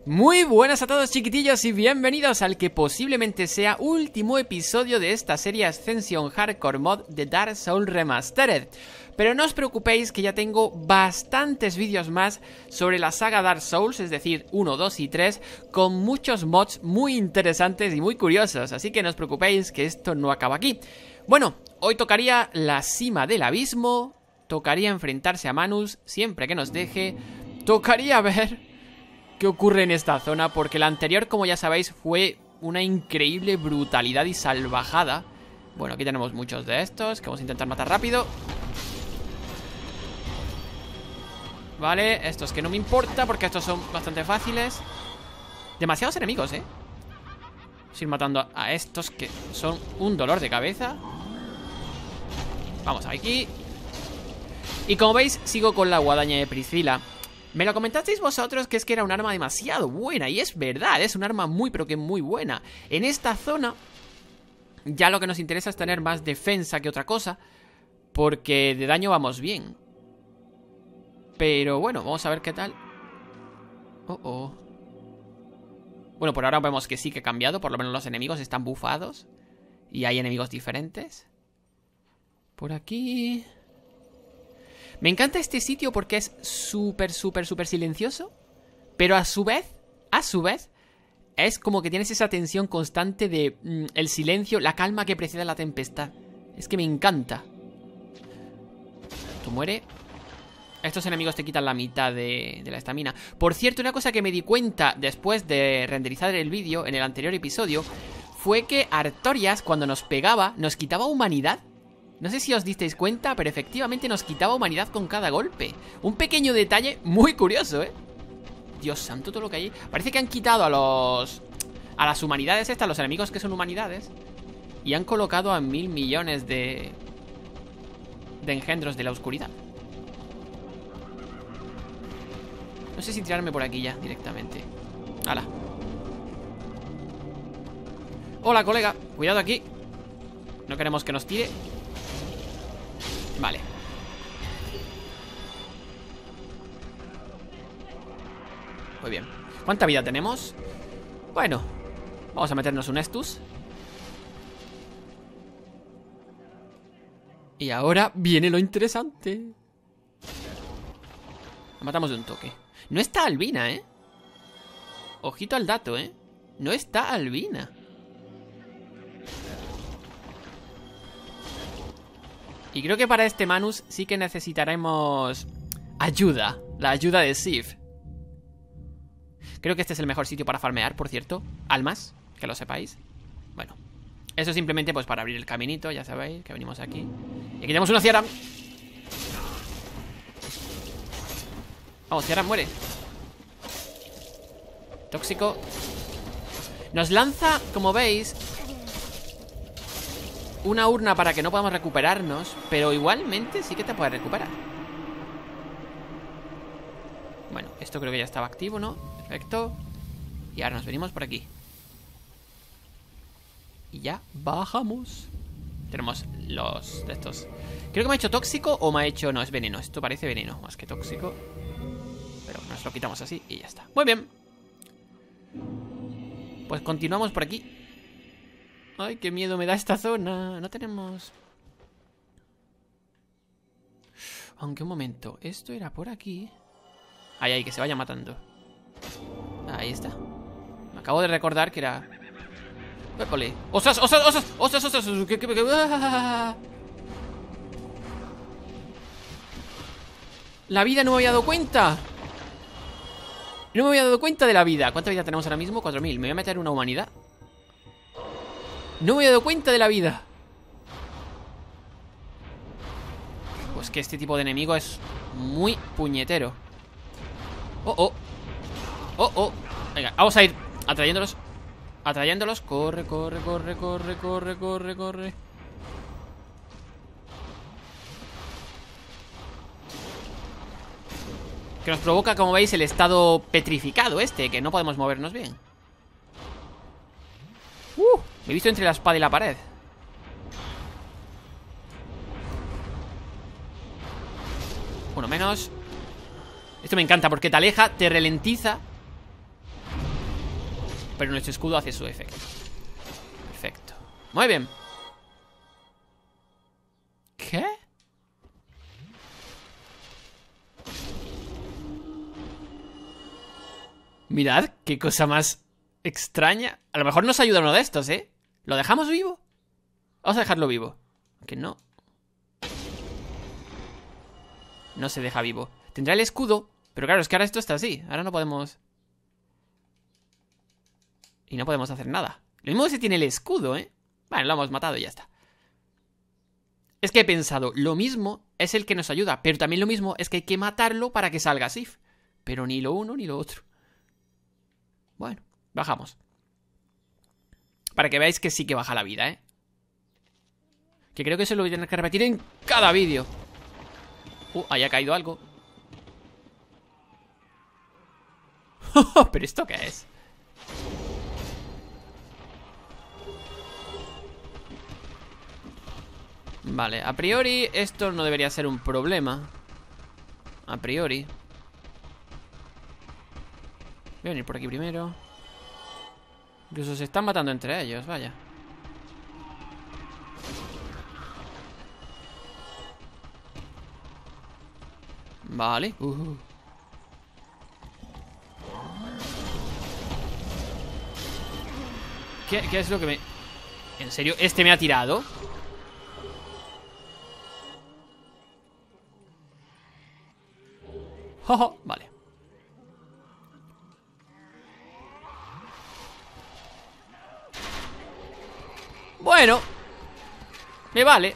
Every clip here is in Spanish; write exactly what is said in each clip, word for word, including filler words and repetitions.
Muy buenas a todos, chiquitillos, y bienvenidos al que posiblemente sea último episodio de esta serie Ascension Hardcore Mod de Dark Souls Remastered. Pero no os preocupéis que ya tengo bastantes vídeos más sobre la saga Dark Souls, es decir, uno, dos y tres, con muchos mods muy interesantes y muy curiosos, así que no os preocupéis que esto no acaba aquí. Bueno, hoy tocaría la cima del abismo, tocaría enfrentarse a Manus siempre que nos deje, tocaría ver qué ocurre en esta zona, porque la anterior, como ya sabéis, fue una increíble brutalidad y salvajada. Bueno, aquí tenemos muchos de estos que vamos a intentar matar rápido. Vale, estos que no me importa porque estos son bastante fáciles. Demasiados enemigos, eh Vamos a ir matando a estos que son un dolor de cabeza. Vamos aquí. Y como veis, sigo con la guadaña de Priscila. Me lo comentasteis vosotros que es que era un arma demasiado buena. Y es verdad, es un arma muy pero que muy buena. En esta zona ya lo que nos interesa es tener más defensa que otra cosa, porque de daño vamos bien. Pero bueno, vamos a ver qué tal. Oh, oh. Bueno, por ahora vemos que sí que ha cambiado. Por lo menos los enemigos están bufados y hay enemigos diferentes. Por aquí... Me encanta este sitio porque es súper, súper, súper silencioso. Pero a su vez, a su vez, es como que tienes esa tensión constante de mm, el silencio, la calma que precede a la tempestad. Es que me encanta. Tú muere. Estos enemigos te quitan la mitad de, de la estamina. Por cierto, una cosa que me di cuenta después de renderizar el vídeo en el anterior episodio fue que Artorias, cuando nos pegaba, nos quitaba humanidad. No sé si os disteis cuenta, pero efectivamente nos quitaba humanidad con cada golpe. Un pequeño detalle muy curioso, ¿eh? Dios santo, todo lo que hay. Parece que han quitado a los... a las humanidades estas, los enemigos que son humanidades, y han colocado a mil millones de... de engendros de la oscuridad. No sé si tirarme por aquí ya, directamente. ¡Hala! Hola, colega. Cuidado aquí. No queremos que nos tire. Vale. Muy bien. ¿Cuánta vida tenemos? Bueno, vamos a meternos un Estus. Y ahora viene lo interesante. Lo matamos de un toque. No está Albina, ¿eh? Ojito al dato, ¿eh? No está Albina. Y creo que para este Manus sí que necesitaremos ayuda. La ayuda de Sif. Creo que este es el mejor sitio para farmear, por cierto. Almas, que lo sepáis. Bueno, eso simplemente pues para abrir el caminito. Ya sabéis que venimos aquí. Y aquí tenemos una Ciara. Vamos, Ciara, muere. Tóxico. Nos lanza, como veis, una urna para que no podamos recuperarnos, pero igualmente sí que te puedes recuperar. Bueno, esto creo que ya estaba activo, ¿no? Perfecto. Y ahora nos venimos por aquí. Y ya bajamos. Tenemos los de estos. Creo que me ha hecho tóxico o me ha hecho... No, es veneno. Esto parece veneno más que tóxico. Pero nos lo quitamos así y ya está. Muy bien. Pues continuamos por aquí. Ay, qué miedo me da esta zona. No tenemos... Aunque un momento. Esto era por aquí. Ay, ay, que se vaya matando. Ahí está. Me acabo de recordar que era... ¡Épale! ¡Ostras, ostras, ostras! ¡Ostras, ostras! ¿Qué, qué, qué? La vida no me había dado cuenta. No me había dado cuenta de la vida. ¿Cuánta vida tenemos ahora mismo? cuatro mil. Me voy a meter una humanidad. No me he dado cuenta de la vida. Pues que este tipo de enemigo es muy puñetero. Oh, oh. Oh, oh. Venga, vamos a ir atrayéndolos. Atrayéndolos. Corre, corre, corre, corre, corre, corre, corre. Que nos provoca, como veis, el estado petrificado este, que no podemos movernos bien. Uh, me he visto entre la espada y la pared. Uno menos. Esto me encanta porque te aleja, te ralentiza pero nuestro escudo hace su efecto. Perfecto. Muy bien. ¿Qué? Mirad, qué cosa más extraña. A lo mejor nos ayuda uno de estos, ¿eh? ¿Lo dejamos vivo? Vamos a dejarlo vivo. Que no. No se deja vivo. Tendrá el escudo, pero claro, es que ahora esto está así. Ahora no podemos... Y no podemos hacer nada. Lo mismo que si tiene el escudo, ¿eh? Bueno, lo hemos matado y ya está. Es que he pensado, lo mismo es el que nos ayuda, pero también lo mismo es que hay que matarlo para que salga Sif. Pero ni lo uno ni lo otro. Bueno, bajamos. Para que veáis que sí que baja la vida, ¿eh? Que creo que eso lo voy a tener que repetir en cada vídeo. Uh, ahí ha caído algo. ¿Pero esto qué es? Vale, a priori esto no debería ser un problema. A priori. Voy a venir por aquí primero. Incluso se están matando entre ellos, vaya. Vale. Uh. ¿Qué, ¿Qué es lo que me...? ¿En serio? ¿Este me ha tirado? Oh, vale. Bueno, me vale.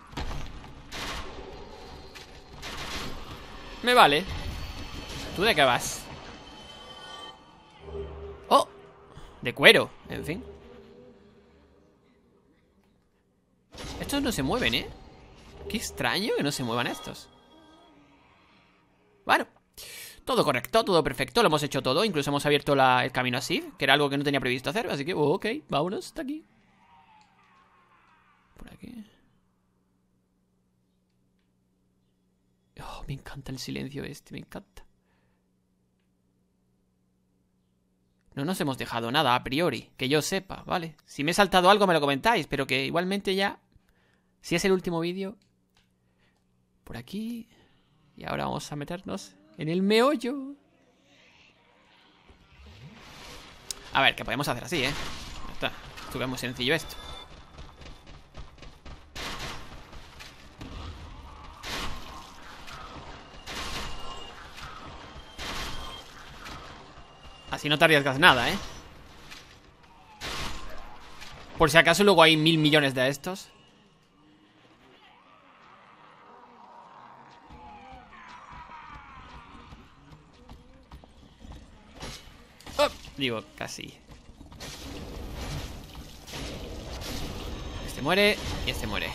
Me vale. ¿Tú de qué vas? Oh, de cuero, en fin. Estos no se mueven, ¿eh? Qué extraño que no se muevan estos. Bueno, todo correcto, todo perfecto. Lo hemos hecho todo, incluso hemos abierto la, el camino así, que era algo que no tenía previsto hacer. Así que, oh, ok, vámonos hasta aquí. Por aquí. Oh, me encanta el silencio este, me encanta. No nos hemos dejado nada a priori, que yo sepa, ¿vale? Si me he saltado algo me lo comentáis, pero que igualmente ya... Si es el último vídeo... Por aquí... Y ahora vamos a meternos en el meollo. A ver, que podemos hacer así, ¿eh? Ya está, esto es muy sencillo esto. Así no te arriesgas nada, ¿eh? Por si acaso luego hay mil millones de estos. Oh, digo, casi. Este muere y este muere.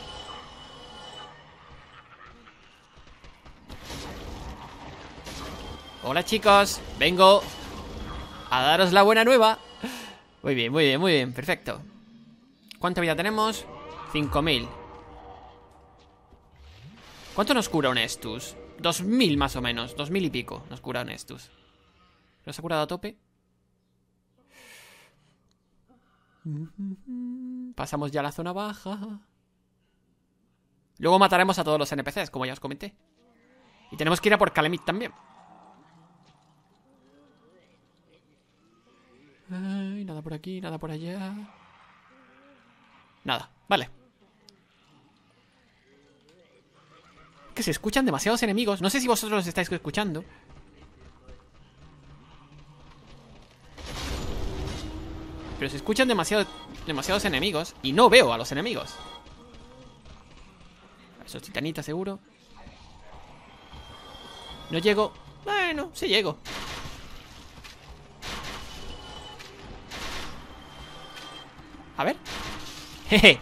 Hola chicos, vengo a daros la buena nueva. Muy bien, muy bien, muy bien, perfecto. ¿Cuánta vida tenemos? cinco mil. ¿Cuánto nos cura un Estus? dos mil más o menos, dos mil y pico nos cura un Estus. ¿Nos ha curado a tope? Pasamos ya a la zona baja. Luego mataremos a todos los N P Cs, como ya os comenté. Y tenemos que ir a por Calamit también. Ay, nada por aquí, nada por allá. Nada, vale. Que se escuchan demasiados enemigos. No sé si vosotros los estáis escuchando. Pero se escuchan demasiado, demasiados enemigos. Y no veo a los enemigos. Esos titanitas seguro. No llego. Bueno, sí llego. A ver. Jeje.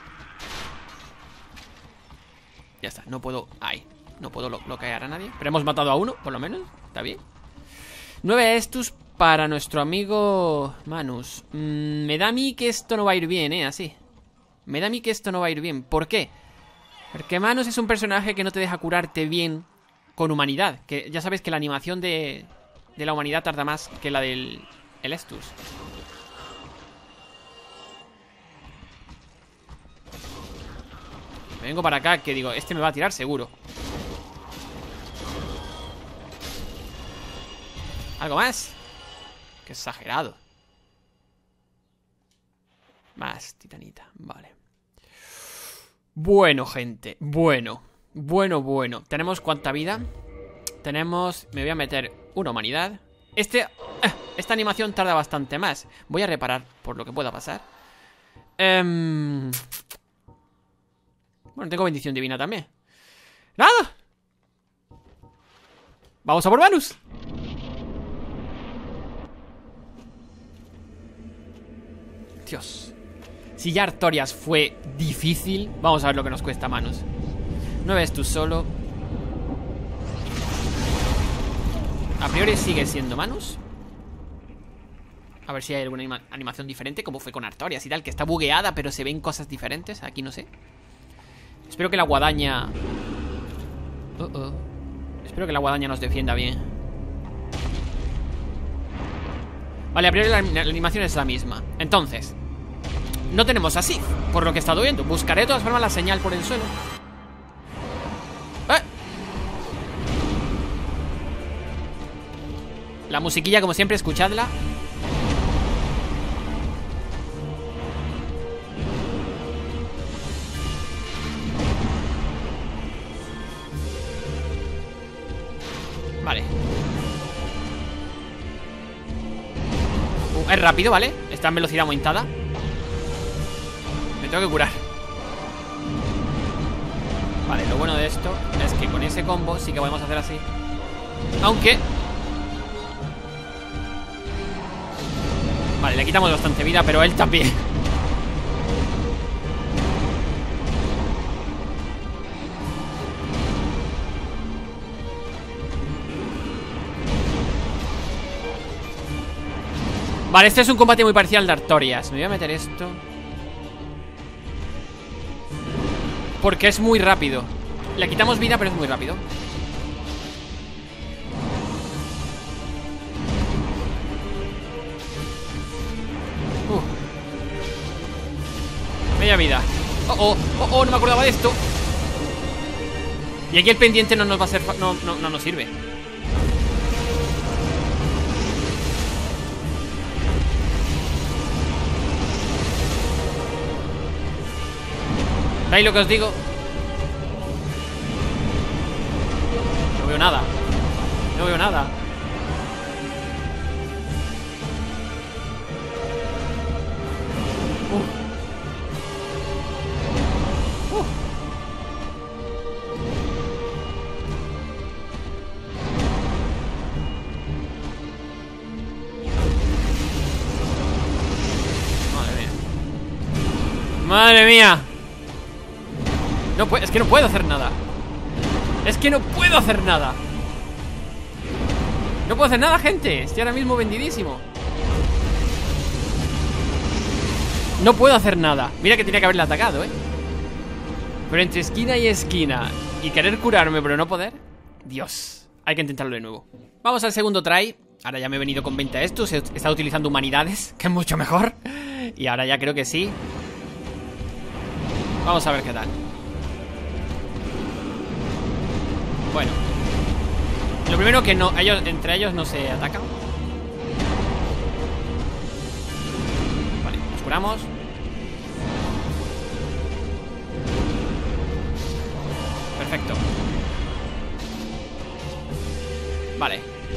Ya está, no puedo... Ay, no puedo bloquear a nadie. Pero hemos matado a uno, por lo menos. Está bien. Nueve Estus para nuestro amigo Manus. mm, Me da a mí que esto no va a ir bien, eh, así. Me da a mí que esto no va a ir bien. ¿Por qué? Porque Manus es un personaje que no te deja curarte bien con humanidad. Que ya sabes que la animación de, de la humanidad tarda más que la del el Estus. Me vengo para acá, que digo, este me va a tirar seguro. ¿Algo más? Qué exagerado. Más titanita, vale. Bueno, gente, bueno. Bueno, bueno. ¿Tenemos cuánta vida? Tenemos... Me voy a meter una humanidad. Este... Eh, esta animación tarda bastante más. Voy a reparar por lo que pueda pasar. Um... Bueno, tengo bendición divina también. ¡Nada! Vamos a por Manus. Dios. Si ya Artorias fue difícil, vamos a ver lo que nos cuesta Manus. No ves tú solo. A priori sigue siendo Manus. A ver si hay alguna anima animación diferente, como fue con Artorias y tal, que está bugueada, pero se ven cosas diferentes. Aquí no sé. Espero que la guadaña... Uh -oh. Espero que la guadaña nos defienda bien. Vale, a priori la, la animación es la misma. Entonces, no tenemos a Sif, por lo que he estado viendo. Buscaré de todas formas la señal por el suelo. ¡Eh! La musiquilla, como siempre, escuchadla. Vale. Uh, es rápido, ¿vale? Está en velocidad aumentada. Me tengo que curar. Vale, lo bueno de esto es que con ese combo sí que podemos hacer así. Aunque... Vale, le quitamos bastante vida, pero él también. Vale, este es un combate muy parecido al de Artorias. Me voy a meter esto porque es muy rápido. Le quitamos vida, pero es muy rápido. uh. Media vida. Oh, oh, oh, oh, no me acordaba de esto. Y aquí el pendiente no nos va a ser... No, no, no nos sirve. ¿Veis lo que os digo? No veo nada. No veo nada. Uh. Uh. Madre mía. Madre mía. No puedo, es que no puedo hacer nada. Es que no puedo hacer nada. No puedo hacer nada, gente. Estoy ahora mismo vendidísimo. No puedo hacer nada. Mira que tenía que haberle atacado, eh. Pero entre esquina y esquina y querer curarme pero no poder. Dios, hay que intentarlo de nuevo. Vamos al segundo try. Ahora ya me he venido con veinte a estos. He estado utilizando humanidades, que es mucho mejor. Y ahora ya creo que sí. Vamos a ver qué tal. Bueno, lo primero que no, ellos, entre ellos no se atacan. Vale, nos curamos. Perfecto. Vale.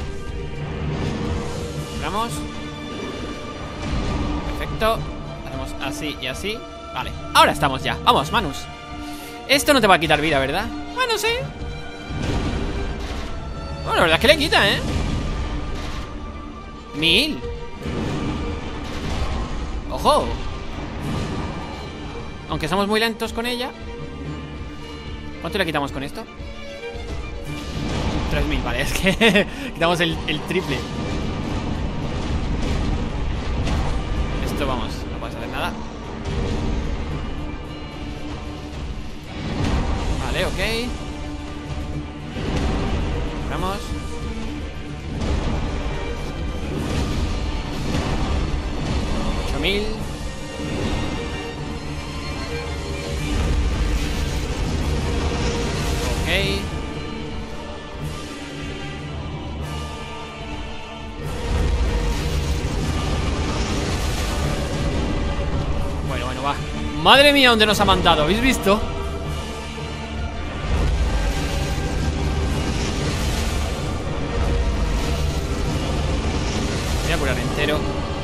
Curamos. Perfecto. Hacemos así y así. Vale, ahora estamos ya. Vamos, Manus. Esto no te va a quitar vida, ¿verdad? Bueno, sí. Bueno, la verdad es que le quita, ¿eh? Mil. ¡Ojo! Aunque somos muy lentos con ella. ¿Cuánto le quitamos con esto? tres mil, vale, es que quitamos el, el triple. Esto, vamos, no puedes hacer nada. Vale, ok. Vamos. ocho mil. va. Madre mía, ¿dónde nos ha mandado? ¿Habéis visto? Voy a curar entero.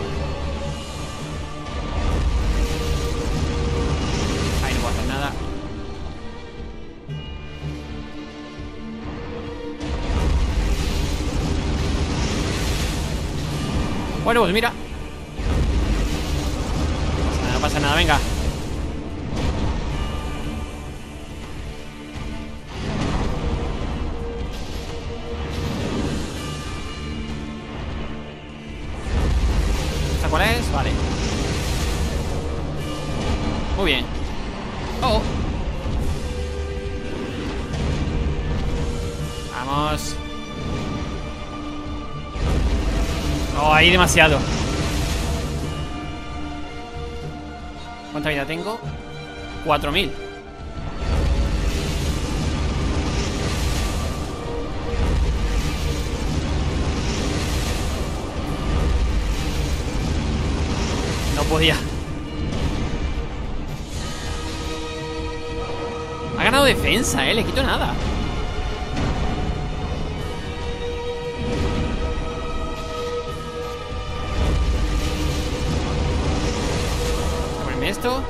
Ahí no puedo hacer nada. Bueno, pues mira. No pasa nada, no pasa nada, venga. ¿Esta cuál es? Vale. Muy bien. Oh. Vamos. Oh, ahí demasiado. ¿Cuánta vida tengo? cuatro mil. No podía. Ha ganado defensa, eh. Le quito nada. Esto.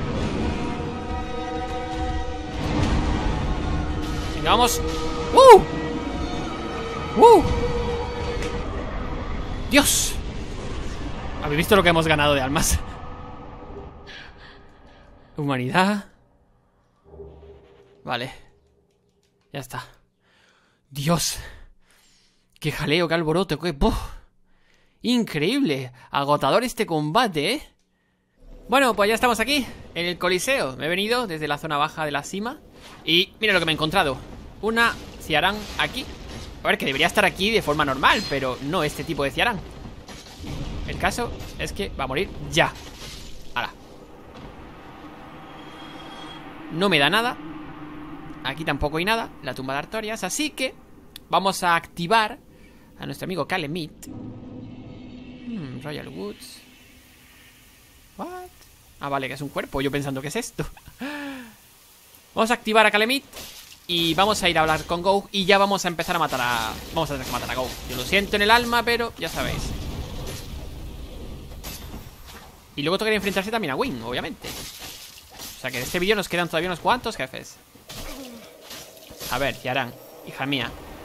Venga, vamos. ¡Uh! ¡Uh! ¡Dios! ¿Habéis visto lo que hemos ganado de almas? Humanidad. Vale. Ya está. Dios. Qué jaleo, qué alboroto, qué... ¡Buf! Increíble. Agotador este combate, ¿eh? Bueno, pues ya estamos aquí, en el Coliseo. Me he venido desde la zona baja de la cima. Y mira lo que me he encontrado. Una Ciarán aquí. A ver, que debería estar aquí de forma normal, pero no este tipo de Ciarán. El caso es que va a morir ya. Ahora. No me da nada. Aquí tampoco hay nada. La tumba de Artorias. Así que vamos a activar a nuestro amigo Calemit. hmm, Royal Woods. What? Ah, vale, que es un cuerpo. Yo pensando que es esto. Vamos a activar a Calemit y vamos a ir a hablar con Gouge. Y ya vamos a empezar a matar a... Vamos a tener que matar a Gouge. Yo lo siento en el alma, pero ya sabéis. Y luego tocaría enfrentarse también a Wynn, obviamente. O sea que en este vídeo nos quedan todavía unos cuantos jefes. A ver, Ciarán, hija mía.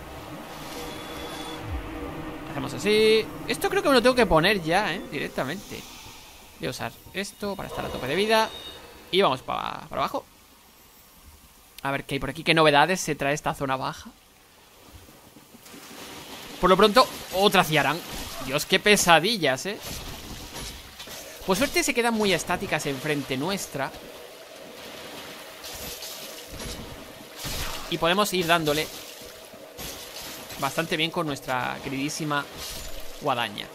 Hacemos así. Esto creo que me lo tengo que poner ya, eh, directamente. Voy a usar esto para estar a tope de vida. Y vamos para, para abajo. A ver qué hay por aquí. ¿Qué novedades se trae esta zona baja? Por lo pronto, otra Ciarán. Dios, qué pesadillas, eh. Por suerte se quedan muy estáticas enfrente nuestra. Y podemos ir dándole bastante bien con nuestra queridísima guadaña.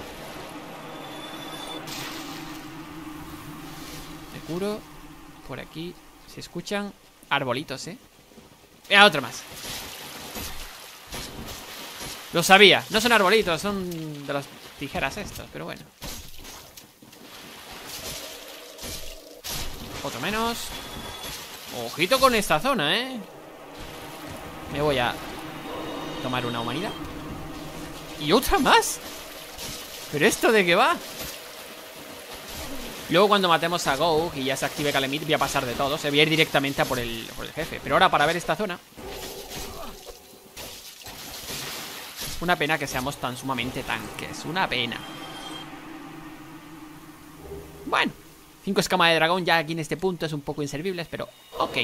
Curo. Por aquí se escuchan arbolitos, ¿eh? Mira, otro más. Lo sabía. No son arbolitos, son de las tijeras estos, pero bueno. Otro menos. Ojito con esta zona, ¿eh? Me voy a tomar una humanidad. Y otra más. ¿Pero esto de qué va? Luego cuando matemos a Gouge y ya se active Calemit, voy a pasar de todo. Se voy a ir directamente a por el, por el jefe. Pero ahora para ver esta zona. Una pena que seamos tan sumamente tanques. Una pena. Bueno, cinco escamas de dragón ya aquí en este punto es un poco inservibles, pero ok.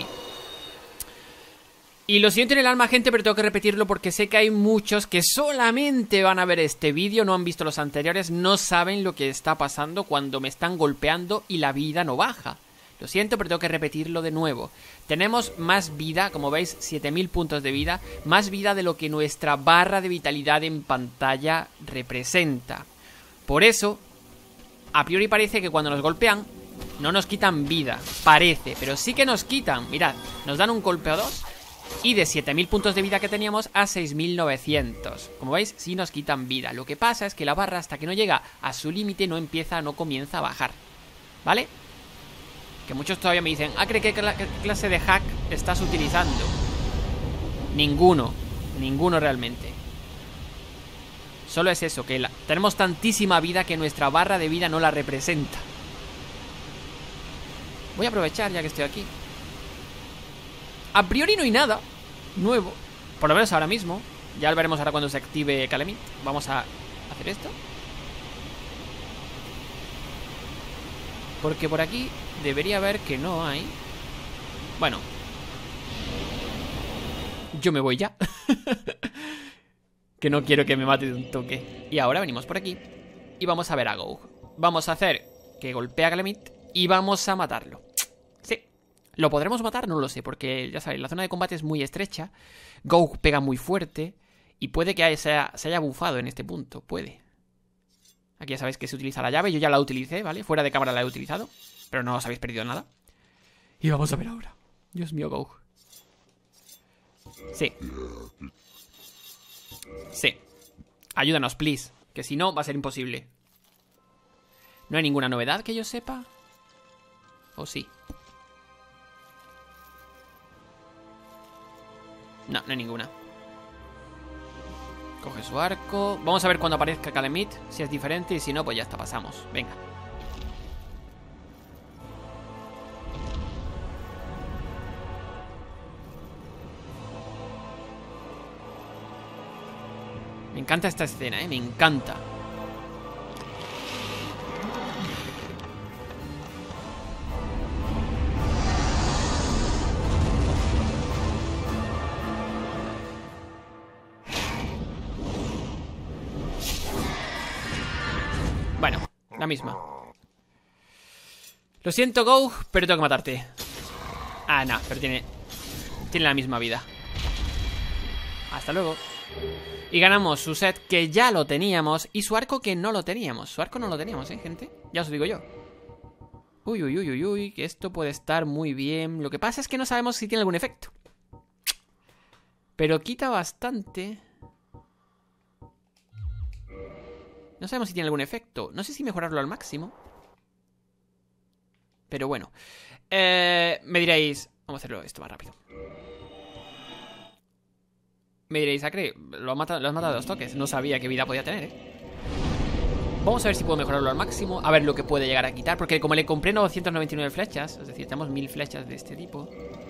Y lo siento en el alma, gente, pero tengo que repetirlo porque sé que hay muchos que solamente van a ver este vídeo, no han visto los anteriores, no saben lo que está pasando cuando me están golpeando y la vida no baja. Lo siento, pero tengo que repetirlo de nuevo. Tenemos más vida, como veis, siete mil puntos de vida, más vida de lo que nuestra barra de vitalidad en pantalla representa. Por eso, a priori parece que cuando nos golpean, no nos quitan vida, parece, pero sí que nos quitan. Mirad, nos dan un golpe o dos. Y de siete mil puntos de vida que teníamos a seis mil novecientos. Como veis, sí nos quitan vida. Lo que pasa es que la barra, hasta que no llega a su límite, no empieza, no comienza a bajar. ¿Vale? Que muchos todavía me dicen, ah, ¿qué, qué clase de hack estás utilizando? Ninguno. Ninguno realmente. Solo es eso, que la... tenemos tantísima vida que nuestra barra de vida no la representa. Voy a aprovechar ya que estoy aquí. A priori no hay nada nuevo, por lo menos ahora mismo. Ya lo veremos ahora cuando se active Calamit. Vamos a hacer esto. Porque por aquí debería haber que no hay. Bueno, yo me voy ya. Que no quiero que me mate de un toque. Y ahora venimos por aquí y vamos a ver a Gouge. Vamos a hacer que golpee a Calamit y vamos a matarlo. Sí. ¿Lo podremos matar? No lo sé, porque ya sabéis, la zona de combate es muy estrecha. Gouge pega muy fuerte y puede que se haya, se haya bufado en este punto. Puede. Aquí ya sabéis que se utiliza la llave. Yo ya la utilicé, ¿vale? Fuera de cámara la he utilizado, pero no os habéis perdido nada. Y vamos a ver ahora. Dios mío, Gouge. Sí. Sí. Ayúdanos, please. Que si no, va a ser imposible. No hay ninguna novedad que yo sepa. ¿O sí? No, no hay ninguna. Coge su arco. Vamos a ver cuando aparezca Calamit, si es diferente, y si no, pues ya está, pasamos. Venga. Me encanta esta escena, eh, me encanta. Bueno, la misma. Lo siento, Gouge, pero tengo que matarte. Ah, no, pero tiene Tiene la misma vida. Hasta luego. Y ganamos su set, que ya lo teníamos, y su arco, que no lo teníamos. Su arco no lo teníamos, ¿eh, gente? Ya os digo yo. Uy, uy, uy, uy, uy, que esto puede estar muy bien. Lo que pasa es que no sabemos si tiene algún efecto. Pero quita bastante. No sabemos si tiene algún efecto. No sé si mejorarlo al máximo. Pero bueno. Eh, me diréis... Vamos a hacerlo esto más rápido. Me diréis, Acre, lo has matado, lo has matado a dos toques. No sabía qué vida podía tener, ¿eh? Vamos a ver si puedo mejorarlo al máximo. A ver lo que puede llegar a quitar. Porque como le compré novecientas noventa y nueve flechas, es decir, tenemos mil flechas de este tipo.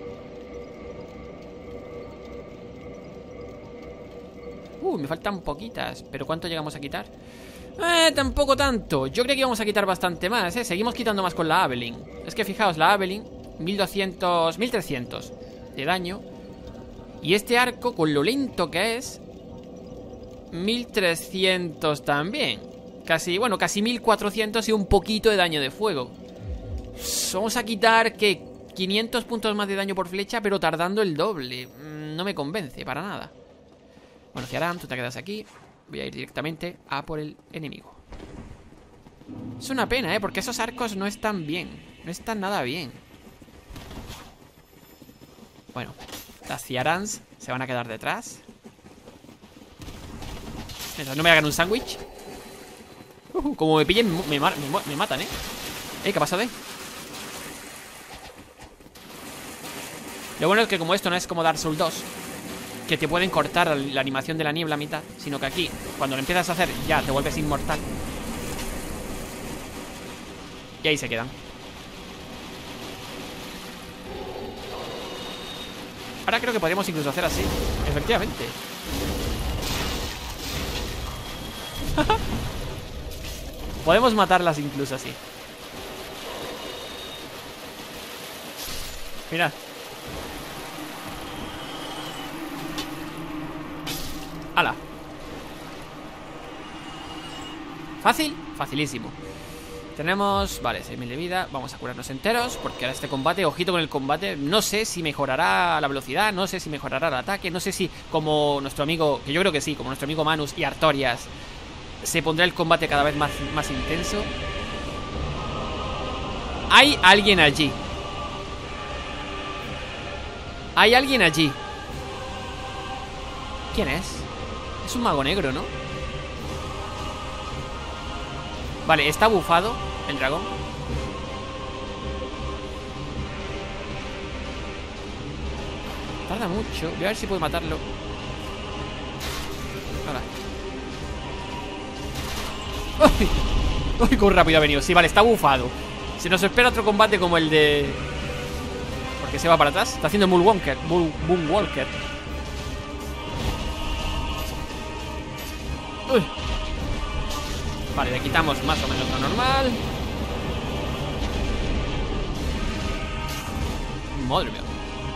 Uh, me faltan poquitas. ¿Pero cuánto llegamos a quitar? Eh, tampoco tanto. Yo creo que íbamos a quitar bastante más, ¿eh? Seguimos quitando más con la Aveline. Es que fijaos, la Aveline, mil doscientos, mil trescientos de daño. Y este arco, con lo lento que es, mil trescientos también. Casi, bueno, casi mil cuatrocientos y un poquito de daño de fuego. Vamos a quitar, que quinientos puntos más de daño por flecha, pero tardando el doble. No me convence para nada. Bueno, Ciaran, tú te quedas aquí. Voy a ir directamente a por el enemigo. Es una pena, ¿eh? Porque esos arcos no están bien. No están nada bien. Bueno, las Ciarans se van a quedar detrás. Mientras no me hagan un sándwich. Uh, como me pillen, me, me, me matan, ¿eh? ¿Eh? ¿Qué ha pasado, eh? Lo bueno es que como esto no es como Dark Souls dos, que te pueden cortar la animación de la niebla a mitad, sino que aquí, cuando lo empiezas a hacer, ya te vuelves inmortal. Y ahí se quedan. Ahora creo que podríamos incluso hacer así. Efectivamente. Podemos matarlas incluso así. Mirad. ¡Hala! Fácil, facilísimo. Tenemos, vale, seis mil de vida. Vamos a curarnos enteros, porque ahora este combate, ojito con el combate. No sé si mejorará la velocidad, no sé si mejorará el ataque, no sé si, como nuestro amigo, que yo creo que sí, como nuestro amigo Manus y Artorias, se pondrá el combate cada vez más, más intenso. Hay alguien allí. Hay alguien allí. ¿Quién es? Es un mago negro, ¿no? Vale, está bufado el dragón. Tarda mucho. Voy a ver si puedo matarlo. Ahora. ¡Uy! ¡Uy! ¡Qué rápido ha venido! Sí, vale, está bufado. Se nos espera otro combate como el de... Porque se va para atrás. Está haciendo Moonwalker. Moonwalker. Uy. Vale, le quitamos más o menos lo normal. Madre mía.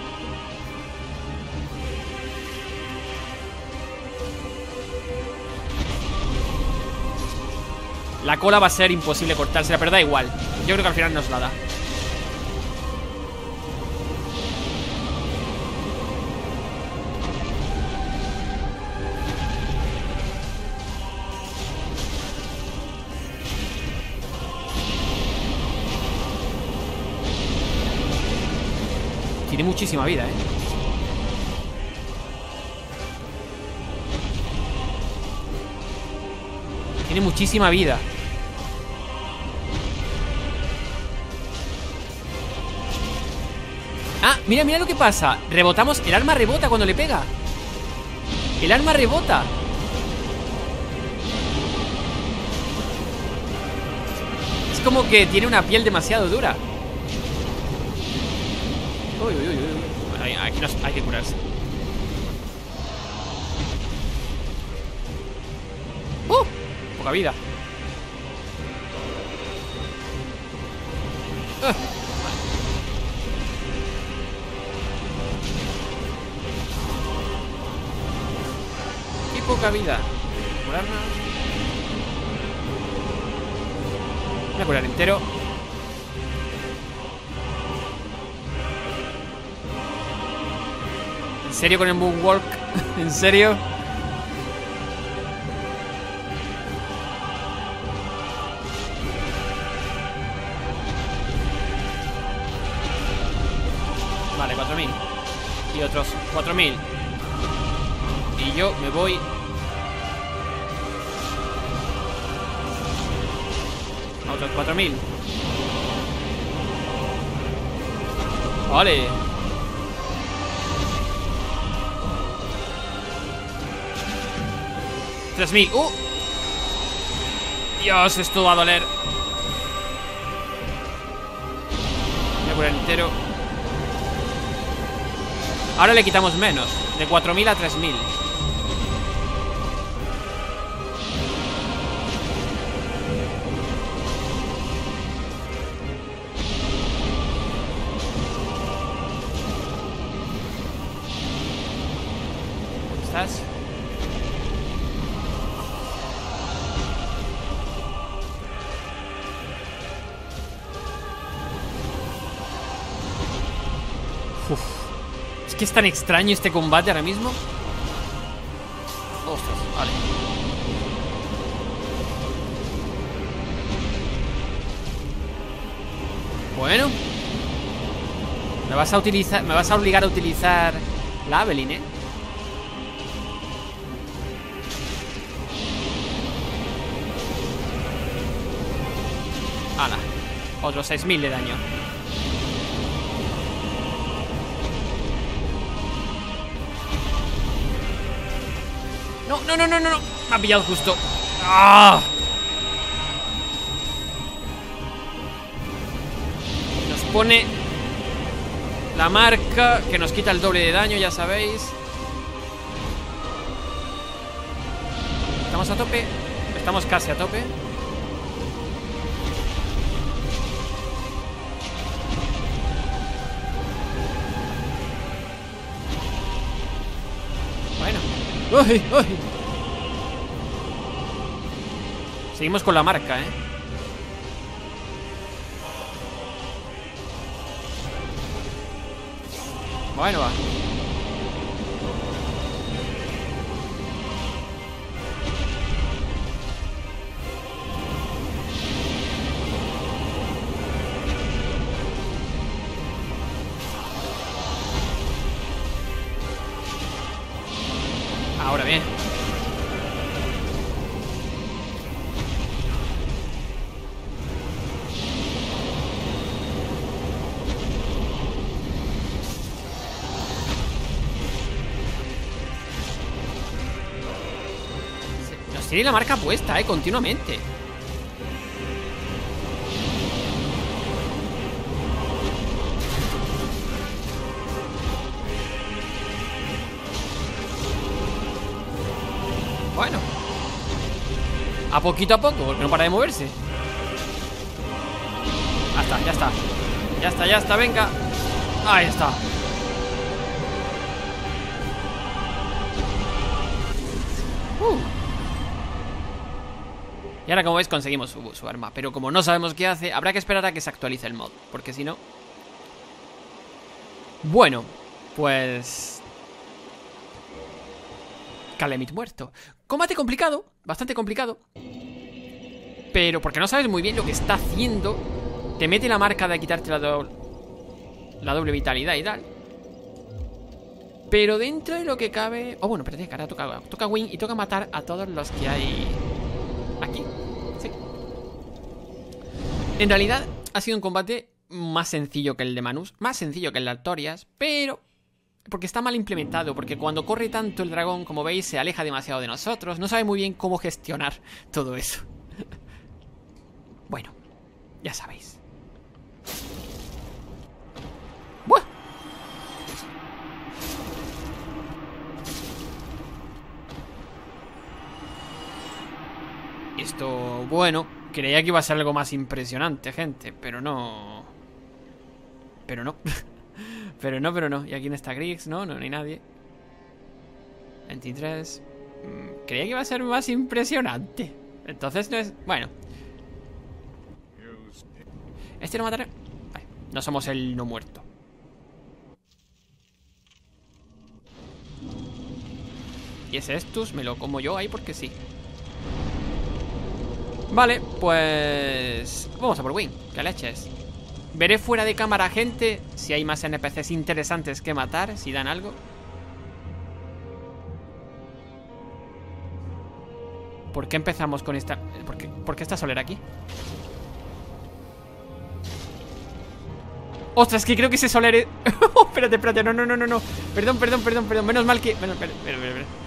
La cola va a ser imposible cortársela, pero da igual. Yo creo que al final nos la da. Tiene muchísima vida, eh. Tiene muchísima vida. Ah, mira, mira lo que pasa. Rebotamos, el arma rebota cuando le pega. El arma rebota. Es como que tiene una piel demasiado dura. Uy, uy, uy, uy. Bueno, aquí nos, hay que curarse. ¡Uh! Poca vida. Uh. Qué poca vida. Curarnos. Voy a curar entero. ¿En serio con el Moonwalk? ¿En serio? Vale, cuatro mil. Y otros cuatro mil. Y yo me voy. A otros cuatro mil. Vale. tres mil. ¡Uh! Dios, esto va a doler. Voy a curar entero. Ahora le quitamos menos. De cuatro mil a tres mil. ¿Dónde estás? Uf. Es que es tan extraño este combate ahora mismo. Ostras, vale. Bueno. Me vas a utilizar. Me vas a obligar a utilizar la Evelyn, eh. Hala. Otros seis mil de daño. No, no, no, no, no, no. Me ha pillado justo. ¡Ah! Nos pone la marca que nos quita el doble de daño, ya sabéis. ¿Estamos a tope? Estamos casi a tope. Bueno. ¡Uy, uy! Seguimos con la marca, ¿eh? Bueno, va. Ahora bien. tiene la marca puesta, eh, continuamente. Bueno, a poquito a poco, porque no para de moverse. Ya está, ya está. Ya está, ya está, venga. Ahí está. uh. Y ahora, como veis, conseguimos su, su arma. Pero como no sabemos qué hace, habrá que esperar a que se actualice el mod, porque si no... Bueno, pues... Calamit muerto. Combate complicado, bastante complicado. Pero porque no sabes muy bien lo que está haciendo. Te mete la marca de quitarte la doble, la doble vitalidad y tal. Pero dentro de lo que cabe... Oh, bueno, espérate, que ahora toca, toca win y toca matar a todos los que hay aquí. Sí. En realidad ha sido un combate más sencillo que el de Manus, más sencillo que el de Artorias, pero... porque está mal implementado, porque cuando corre tanto el dragón, como veis, se aleja demasiado de nosotros. No sabe muy bien cómo gestionar todo eso. Bueno, ya sabéis. ¡Buah! Esto, bueno, creía que iba a ser algo más impresionante, gente, pero no... Pero no. Pero no, pero no. ¿Y aquí no está Griggs? No, no, no hay nadie. veintitrés. Mm, creía que iba a ser más impresionante. Entonces no es... Bueno. Este lo mataré. Vale, no somos el no muerto. Y ese Estus me lo como yo ahí porque sí. Vale, pues... vamos a por win. ¿Qué leches? Veré fuera de cámara, gente, si hay más N P Cs interesantes que matar, si dan algo. ¿Por qué empezamos con esta...? ¿Por qué, ¿por qué está Soler aquí? ¡Ostras! Que creo que ese Soler es... oh, espérate, espérate, no, no, no, no, no. Perdón, perdón, perdón, perdón. Menos mal que... Bueno, espera, espera, espera, espera.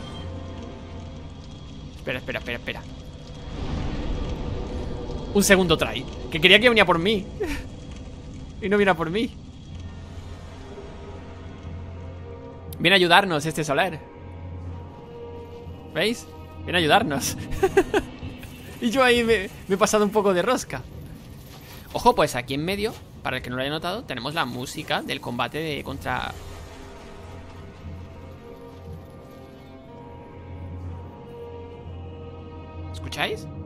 Espera, espera, espera, espera. Un segundo try. Que quería que venía por mí. Y no viene a por mí. Viene a ayudarnos este Soler. ¿Veis? Viene a ayudarnos. Y yo ahí me, me he pasado un poco de rosca. Ojo, pues aquí en medio, para el que no lo haya notado, tenemos la música del combate de contra... ¿Escucháis?